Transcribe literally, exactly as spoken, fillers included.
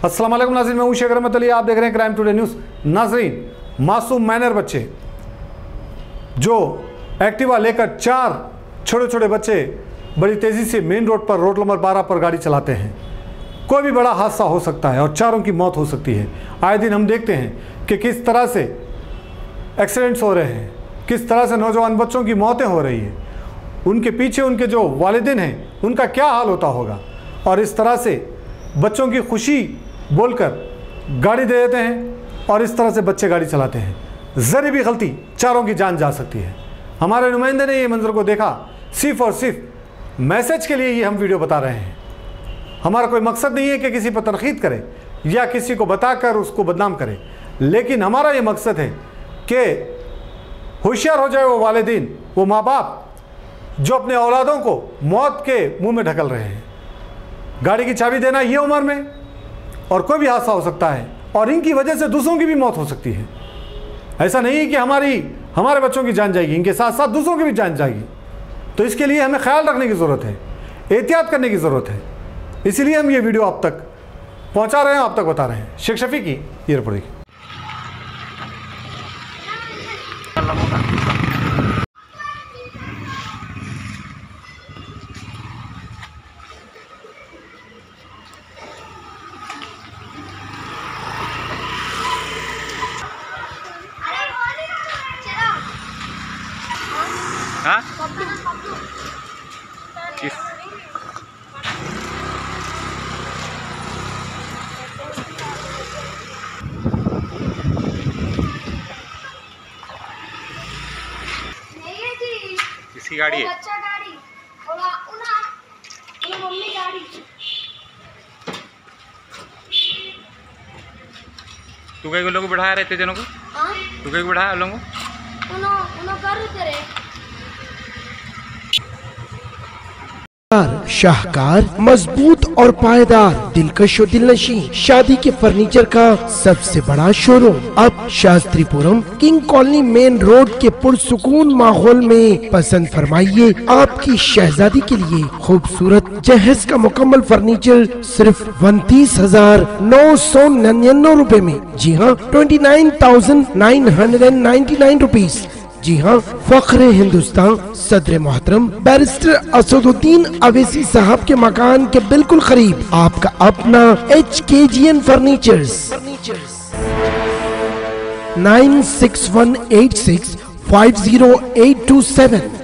अस्सलाम वालेकुम नाज़रीन, मैं हूं शेख रहमत अली, आप देख रहे हैं क्राइम टुडे न्यूज़। नाज़रीन, मासूम माइनर बच्चे जो एक्टिवा लेकर चार छोटे छोटे बच्चे बड़ी तेज़ी से मेन रोड पर रोड नंबर बारह पर गाड़ी चलाते हैं। कोई भी बड़ा हादसा हो सकता है और चारों की मौत हो सकती है। आए दिन हम देखते हैं कि किस तरह से एक्सीडेंट्स हो रहे हैं, किस तरह से नौजवान बच्चों की मौतें हो रही हैं। उनके पीछे उनके जो वालिदैन हैं उनका क्या हाल होता होगा। और इस तरह से बच्चों की खुशी बोलकर गाड़ी दे देते हैं और इस तरह से बच्चे गाड़ी चलाते हैं। ज़रा भी गलती चारों की जान जा सकती है। हमारे नुमाइंदे ने ये मंजर को देखा, सिर्फ और सिर्फ मैसेज के लिए ही हम वीडियो बता रहे हैं। हमारा कोई मकसद नहीं है कि किसी पर तनकीद करें या किसी को बताकर उसको बदनाम करें, लेकिन हमारा ये मकसद है कि होशियार हो जाए वो वालिदैन, वो माँ बाप जो अपने औलादों को मौत के मुंह में ढकल रहे हैं। गाड़ी की चाबी देना ये उम्र में, और कोई भी हादसा हो सकता है और इनकी वजह से दूसरों की भी मौत हो सकती है। ऐसा नहीं है कि हमारी हमारे बच्चों की जान जाएगी, इनके साथ साथ दूसरों की भी जान जाएगी। तो इसके लिए हमें ख्याल रखने की ज़रूरत है, एहतियात करने की ज़रूरत है। इसीलिए हम ये वीडियो आप तक पहुंचा रहे हैं, आप तक बता रहे हैं। शेख शफी की ये रिपोर्ट देखिए। हाँ? किस? किसी गाड़ी है? बच्चा गाड़ी और उना उना मम्मी गाड़ी। तू कई लोगों को बढ़ाया रहते जनों को? हाँ? तू कई बढ़ाया लोगों को? उनो उनो कर तेरे शाहकार, मजबूत और पायदार, दिलकश और दिलनशी शादी के फर्नीचर का सबसे बड़ा शोरूम अब Shastripuram king colony main road के पुरसुकून माहौल में पसंद फरमाइए आपकी शहजादी के लिए खूबसूरत जहेज का मुकम्मल फर्नीचर सिर्फ उनतीस हजार नौ सौ निन्यानवे रूपए में। जी हाँ, twenty nine thousand nine hundred and ninety nine rupees. जी हाँ, फख्रे हिंदुस्तान सदर मोहतरम बैरिस्टर असदुद्दीन अवैसी साहब के मकान के बिल्कुल करीब आपका अपना H K G N furnitures. Nine six one eight six five zero eight two seven.